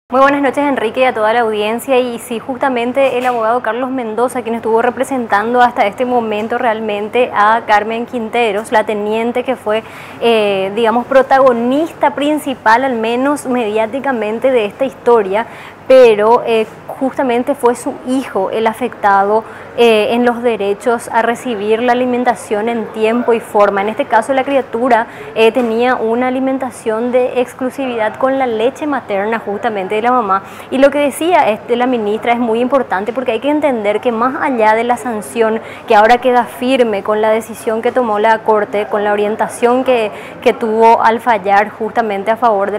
Muy buenas noches, Enrique, y a toda la audiencia. Y sí, justamente el abogado Carlos Mendoza, quien estuvo representando hasta este momento realmente a Carmen Quinteros, la teniente que fue, digamos, protagonista principal, al menos mediáticamente, de esta historia, pero justamente fue su hijo el afectado en los derechos a recibir la alimentación en tiempo y forma. En este caso, la criatura tenía una alimentación de exclusividad con la leche materna justamente de la mamá. Y lo que decía la ministra es muy importante, porque hay que entender que más allá de la sanción que ahora queda firme con la decisión que tomó la Corte, con la orientación que tuvo al fallar justamente a favor de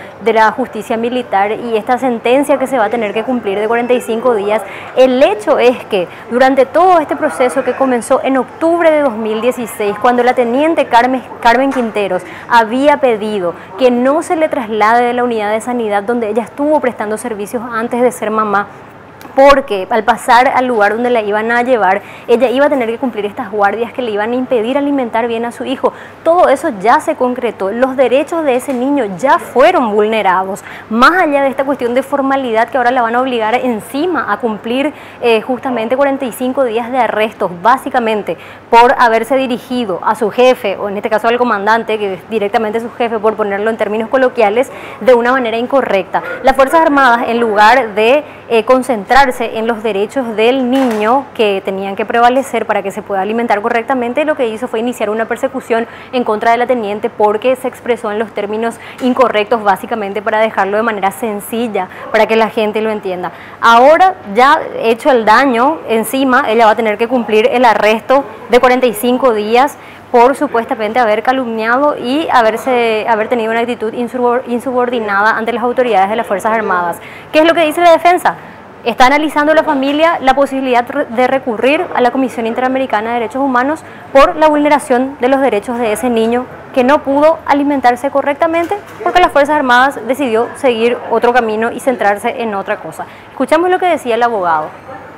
la justicia militar y esta sentencia que se va a tener que cumplir de 45 días, el hecho es que durante todo este proceso que comenzó en octubre de 2016, cuando la teniente Carmen Quinteros había pedido que no se le traslade de la unidad de sanidad donde ella estuvo prestando servicios antes de ser mamá, porque al pasar al lugar donde la iban a llevar, ella iba a tener que cumplir estas guardias que le iban a impedir alimentar bien a su hijo. Todo eso ya se concretó, los derechos de ese niño ya fueron vulnerados, más allá de esta cuestión de formalidad que ahora la van a obligar encima a cumplir justamente 45 días de arrestos, básicamente por haberse dirigido a su jefe, o en este caso al comandante, que es directamente su jefe, por ponerlo en términos coloquiales, de una manera incorrecta. Las Fuerzas Armadas, en lugar de concentrarse en los derechos del niño que tenían que prevalecer para que se pueda alimentar correctamente, lo que hizo fue iniciar una persecución en contra de la teniente porque se expresó en los términos incorrectos, básicamente para dejarlo de manera sencilla, para que la gente lo entienda. Ahora, ya hecho el daño encima, ella va a tener que cumplir el arresto de 45 días por supuestamente haber calumniado y haber tenido una actitud insubordinada ante las autoridades de las Fuerzas Armadas. ¿Qué es lo que dice la defensa? Está analizando la familia la posibilidad de recurrir a la Comisión Interamericana de Derechos Humanos por la vulneración de los derechos de ese niño que no pudo alimentarse correctamente porque las Fuerzas Armadas decidió seguir otro camino y centrarse en otra cosa. Escuchamos lo que decía el abogado.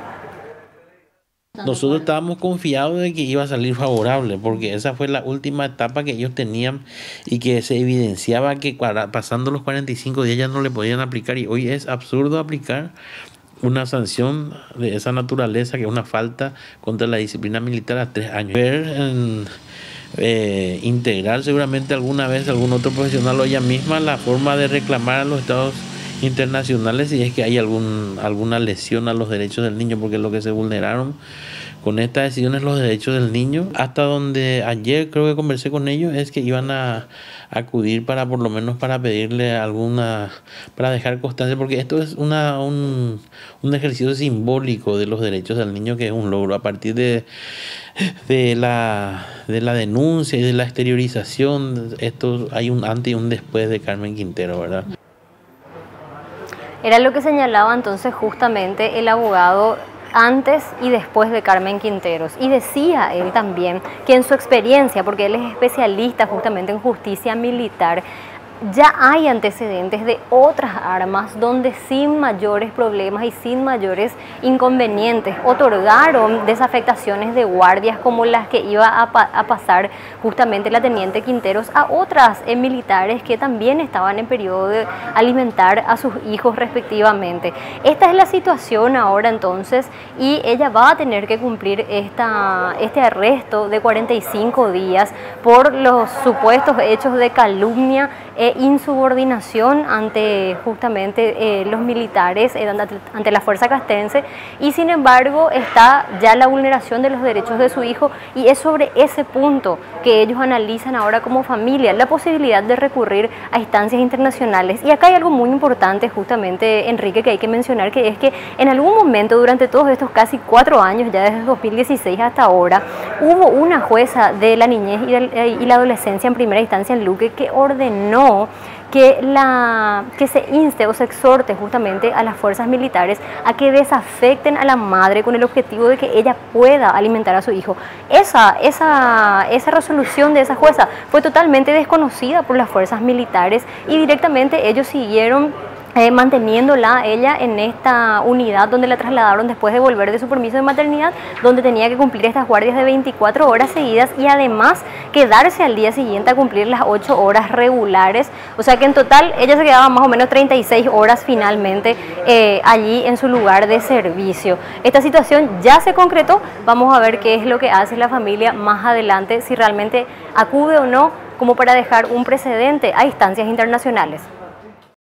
Nosotros estábamos confiados de que iba a salir favorable, porque esa fue la última etapa que ellos tenían y que se evidenciaba que pasando los 45 días ya no le podían aplicar, y hoy es absurdo aplicar una sanción de esa naturaleza, que es una falta contra la disciplina militar, a 3 años. Integrar seguramente alguna vez algún otro profesional o ella misma la forma de reclamar a los estados internacionales si es que hay alguna lesión a los derechos del niño, porque lo que se vulneraron con estas decisiones los derechos del niño, hasta donde ayer creo que conversé con ellos, es que iban a acudir para por lo menos para pedirle para dejar constancia, porque esto es un ejercicio simbólico de los derechos del niño, que es un logro a partir de la denuncia y de la exteriorización. Esto hay un antes y un después de Carmen Quintero, ¿verdad? Era lo que señalaba entonces justamente el abogado antes y después de Carmen Quinteros. Y decía él también que en su experiencia, porque él es especialista justamente en justicia militar, ya hay antecedentes de otras armas donde sin mayores problemas y sin mayores inconvenientes otorgaron desafectaciones de guardias como las que iba a pasar justamente la teniente Quinteros a otras militares que también estaban en periodo de alimentar a sus hijos respectivamente. Esta es la situación ahora entonces, y ella va a tener que cumplir este arresto de 45 días por los supuestos hechos de calumnia e insubordinación ante justamente los militares, ante la fuerza castrense, y sin embargo está ya la vulneración de los derechos de su hijo, y es sobre ese punto que ellos analizan ahora como familia la posibilidad de recurrir a instancias internacionales. Y acá hay algo muy importante justamente, Enrique, que hay que mencionar, que es que en algún momento durante todos estos casi 4 años, ya desde 2016 hasta ahora, hubo una jueza de la niñez y la adolescencia en primera instancia en Luque que ordenó que se inste o se exhorte justamente a las fuerzas militares a que desafecten a la madre con el objetivo de que ella pueda alimentar a su hijo. Esa resolución de esa jueza fue totalmente desconocida por las fuerzas militares y directamente ellos siguieron manteniéndola ella en esta unidad donde la trasladaron después de volver de su permiso de maternidad, donde tenía que cumplir estas guardias de 24 horas seguidas y además quedarse al día siguiente a cumplir las 8 horas regulares. O sea que en total ella se quedaba más o menos 36 horas finalmente allí en su lugar de servicio. Esta situación ya se concretó, vamos a ver qué es lo que hace la familia más adelante, si realmente acude o no como para dejar un precedente a instancias internacionales.